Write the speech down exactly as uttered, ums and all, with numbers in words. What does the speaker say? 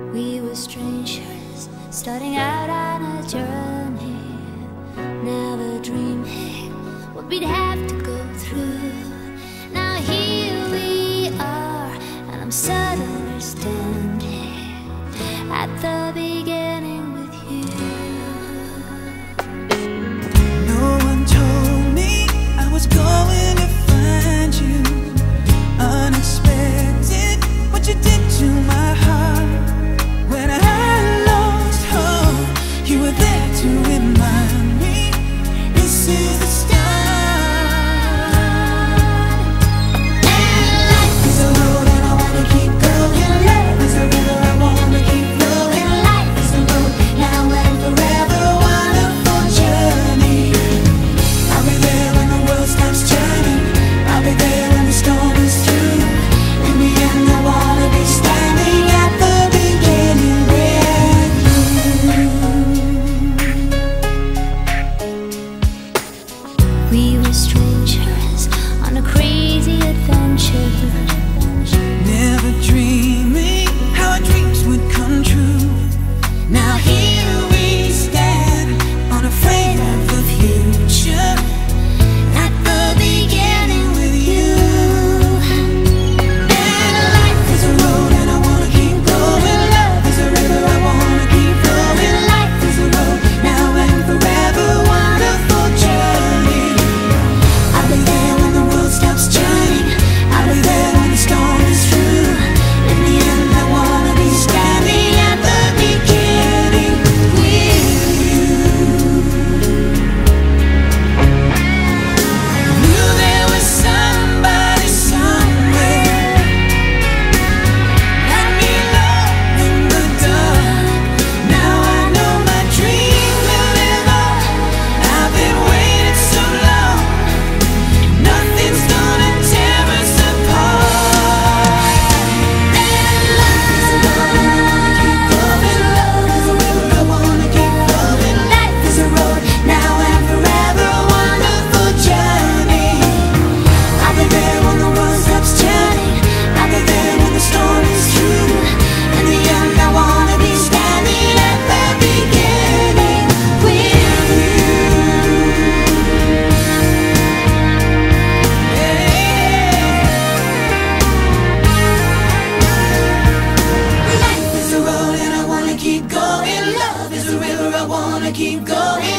We were strangers, starting out on a journey, never dreaming what we'd have to go through. Now here we are, and I'm suddenly standing at the beginning with you. No one told me I was going to find you. Unexpected, what you did to my heart. When I lost hope, you were there to remind me this is the start. And life is a road and I wanna keep going. Love is a river I wanna keep flowing. Life is a road now and forever, wonderful journey. I'll be there when the world stops turning. I'll be there when the storm is through. In the end I wanna be standing at the beginning with you. We were strangers on a crazy adventure, Never dreaming how our dreams would come true. Now here we stand, unafraid of the future, at the beginning with you. And life is a road and I wanna keep going. Love is a river I wanna keep flowing. Life is a road now and forever, wonderful journey. I'll be there when the world stops turning. I'll be there when the storm is through. In the end I wanna be standing at the beginning with you. Knew there was somebody somewhere. Let me know in the dark. Now I know my dream will live on. I've been waiting so long. Nothing's gonna tear us apart. And life is a road and I wanna keep going. Love is a river I wanna keep flowing. Life is a road now and forever, wonderful journey. I'll be there when the world stops turning. I'll be there when the storm is through. In the end I wanna be standing at the beginning with you. Life is a road and I wanna keep going. Love is a river I wanna keep going.